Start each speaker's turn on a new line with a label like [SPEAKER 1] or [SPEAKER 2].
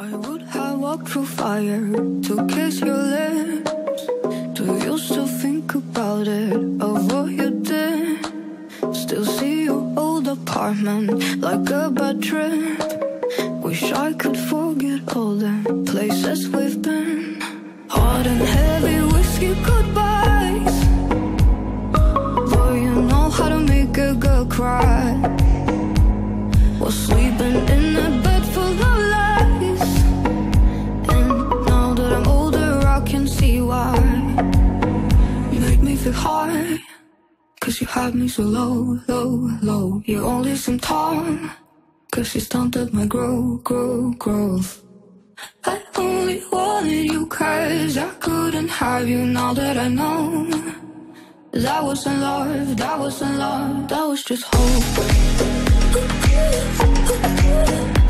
[SPEAKER 1] I would have walked through fire to kiss your lips. Do you still think about it, of what you did? Still see your old apartment like a bad trip. Wish I could forget all the places we've been. Hot and heavy whiskey goodbyes. Boy, you know how to make a girl cry. Was sleeping in a bed full of lies. And now that I'm older I can see why. You make me feel high, cause you had me so low, low, low. You only seem tall, cause you stunted my growth. I only wanted you cause I couldn't have you. Now that I know that wasn't love, that wasn't love, that was just hope.